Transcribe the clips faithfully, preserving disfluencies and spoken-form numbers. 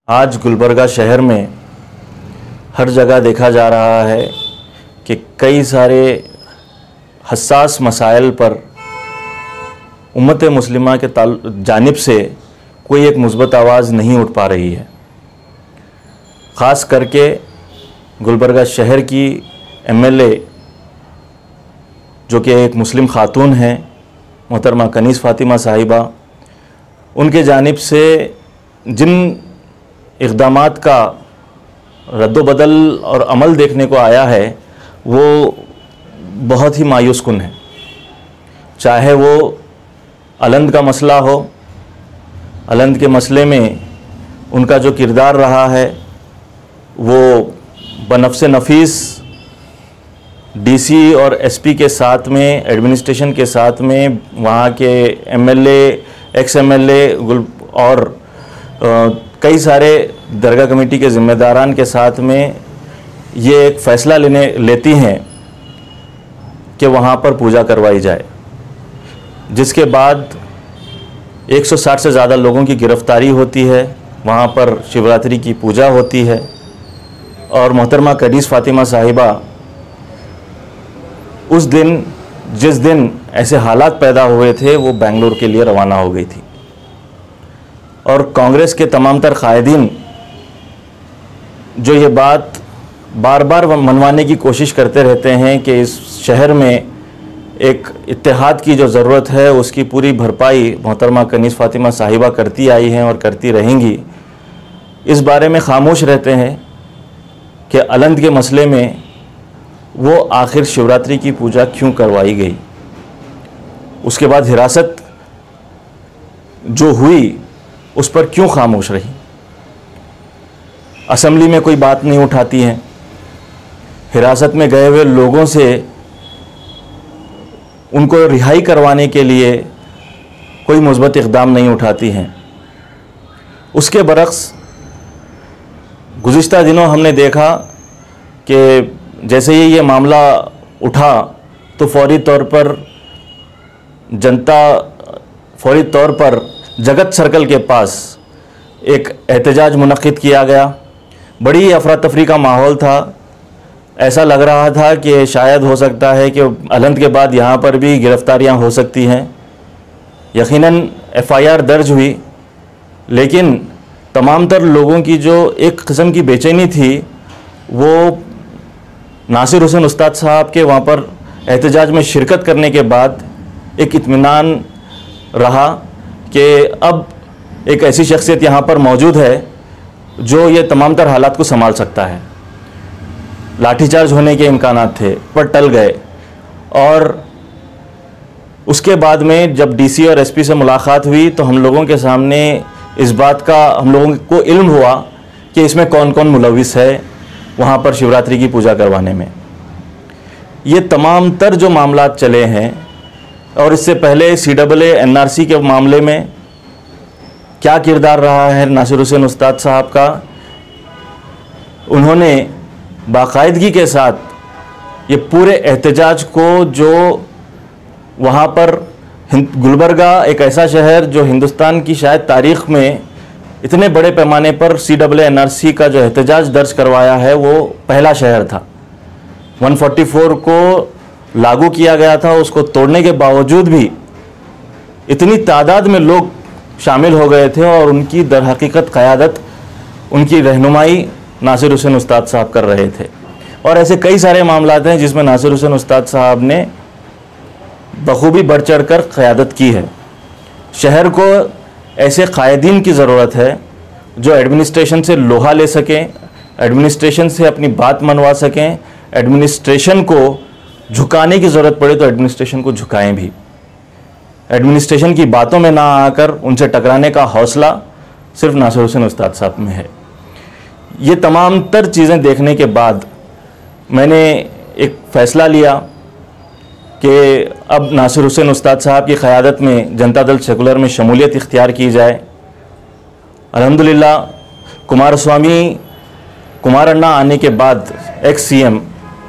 आज गुलबर्गा शहर में हर जगह देखा जा रहा है कि कई सारे हसास मसाइल पर उम्मत मुस्लिमा के जानिब से कोई एक मुस्बत आवाज़ नहीं उठ पा रही है। ख़ास करके गुलबर्गा शहर की एम एल ए जो कि एक मुस्लिम ख़ातून हैं, मोहतरमा कनीज़ फ़ातिमा साहिबा, उनके जानिब से जिन इक़दामात का रद्दोबदल और अमल देखने को आया है वो बहुत ही मायूस कुन है। चाहे वो अलंद का मसला हो, अलंद के मसले में उनका जो किरदार रहा है वो बनफ्स नफीस डीसी और एसपी के साथ में, एडमिनिस्ट्रेशन के साथ में, वहाँ के एमएलए, एक्स एमएलए और आ, कई सारे दरगाह कमेटी के ज़िम्मेदारान के साथ में ये एक फ़ैसला लेने लेती हैं कि वहाँ पर पूजा करवाई जाए, जिसके बाद एक सौ साठ से ज़्यादा लोगों की गिरफ़्तारी होती है। वहाँ पर शिवरात्रि की पूजा होती है और मोहतरमा कनीज़ फ़ातिमा साहिबा उस दिन, जिस दिन ऐसे हालात पैदा हुए थे, वो बेंगलुरु के लिए रवाना हो गई थी। और कांग्रेस के तमाम तर कायदीन जो ये बात बार बार मनवाने की कोशिश करते रहते हैं कि इस शहर में एक इत्तेहाद की जो ज़रूरत है उसकी पूरी भरपाई मोहतरमा कनीज़ फ़ातिमा साहिबा करती आई हैं और करती रहेंगी, इस बारे में खामोश रहते हैं कि अलंद के मसले में वो आखिर शिवरात्रि की पूजा क्यों करवाई गई। उसके बाद हिरासत जो हुई उस पर क्यों खामोश रही। असेंबली में कोई बात नहीं उठाती हैं, हिरासत में गए हुए लोगों से उनको रिहाई करवाने के लिए कोई मुस्बत इक़दाम नहीं उठाती हैं। उसके बरक्स गुज़िश्ता दिनों हमने देखा कि जैसे ही ये मामला उठा तो फौरी तौर पर जनता फौरी तौर पर जगत सर्कल के पास एक एहतजाज मुनक़्क़िद किया गया। बड़ी अफरा तफरी का माहौल था। ऐसा लग रहा था कि शायद हो सकता है कि अलंद के बाद यहाँ पर भी गिरफ़्तारियाँ हो सकती हैं। यकीनन एफ़ आई आर दर्ज हुई, लेकिन तमाम तर लोगों की जो एक किस्म की बेचैनी थी वो नासिर हुसैन उस्ताद साहब के वहाँ पर एहतजाज में शिरकत करने के बाद एक इत्मीनान रहा कि अब एक ऐसी शख्सियत यहाँ पर मौजूद है जो ये तमाम तर हालात को संभाल सकता है। लाठीचार्ज होने के इम्कानात थे पर टल गए। और उसके बाद में जब डीसी और एसपी से मुलाकात हुई तो हम लोगों के सामने इस बात का हम लोगों को इल्म हुआ कि इसमें कौन कौन मुलविस है वहाँ पर शिवरात्रि की पूजा करवाने में। ये तमाम तर जो मामलात चले हैं और इससे पहले C double A N R C के मामले में क्या किरदार रहा है नासिर हुसैन उस्ताद साहब का, उन्होंने बाकायदगी के साथ ये पूरे एहतजाज को, जो वहाँ पर गुलबर्गा एक ऐसा शहर जो हिंदुस्तान की शायद तारीख़ में इतने बड़े पैमाने पर C double A N R C का जो एहतजाज दर्ज करवाया है वो पहला शहर था। एक सौ चौवालीस को लागू किया गया था, उसको तोड़ने के बावजूद भी इतनी तादाद में लोग शामिल हो गए थे और उनकी दर हकीकत क़यादत, उनकी रहनुमाई नासिर हुसैन उस्ताद साहब कर रहे थे। और ऐसे कई सारे मामलात हैं जिसमें नासिर हुसैन उस्ताद साहब ने बखूबी बढ़ चढ़ कर क़यादत की है। शहर को ऐसे कायदीन की ज़रूरत है जो एडमिनिस्ट्रेशन से लोहा ले सकें, एडमिनिस्ट्रेशन से अपनी बात मनवा सकें, एडमिनिस्ट्रेशन को झुकाने की ज़रूरत पड़े तो एडमिनिस्ट्रेशन को झुकाएं भी। एडमिनिस्ट्रेशन की बातों में ना आकर उनसे टकराने का हौसला सिर्फ नासिर हुसैन उस्ताद साहब में है। ये तमाम तर चीज़ें देखने के बाद मैंने एक फ़ैसला लिया कि अब नासिर हुसैन उस्ताद साहब की क़यादत में जनता दल सेकुलर में शमूलियत इख्तियार की जाए। अल्हम्दुलिल्लाह कुमारस्वामी कुमार अन्ना आने के बाद एक्स सी एम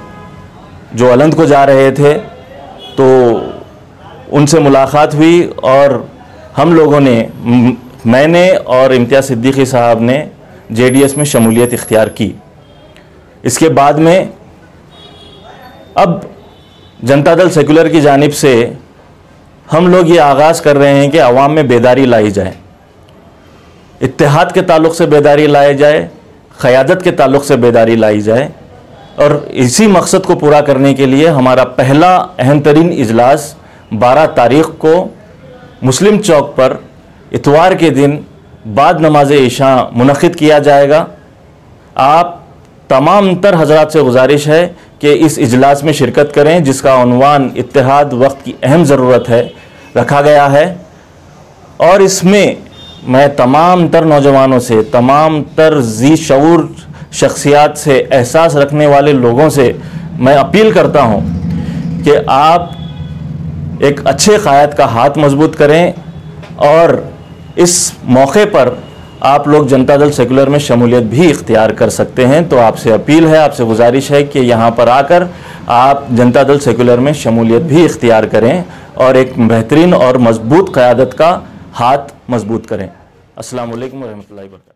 जो अलंद को जा रहे थे तो उनसे मुलाकात हुई और हम लोगों ने, मैंने और इम्तियाज़ सिद्दीकी साहब ने जेडीएस में शमूलियत इख्तियार की। इसके बाद में अब जनता दल सेकुलर की जानिब से हम लोग ये आगाज़ कर रहे हैं कि अवाम में बेदारी लाई जाए, इत्तेहाद के ताल्लुक़ से बेदारी लाई जाए, क़यादत के ताल्लुक़ से बेदारी लाई जाए। और इसी मकसद को पूरा करने के लिए हमारा पहला अहम तरीन इजलास बारह तारीख़ को मुस्लिम चौक पर इतवार के दिन बाद नमाज इशा मुनक़िद किया जाएगा। आप तमाम तर हज़रात से गुजारिश है कि इस इजलास में शिरकत करें, जिसका उन्वान इत्तेहाद वक्त की अहम ज़रूरत है रखा गया है। और इसमें मैं तमाम तर नौजवानों से, तमाम तर जी शऊर शख्सियात से, एहसास रखने वाले लोगों से मैं अपील करता हूँ कि आप एक अच्छे क़ायद का हाथ मजबूत करें और इस मौके पर आप लोग जनता दल सेकुलर में शमूलियत भी इख्तियार कर सकते हैं। तो आपसे अपील है, आपसे गुजारिश है कि यहाँ पर आकर आप जनता दल सेकुलर में शमूलियत भी इख्तियार करें और एक बेहतरीन और मजबूत क़यादत का हाथ मजबूत करें। अस्सलाम वालेकुम व रहमतुल्लाहि व बरकातहू।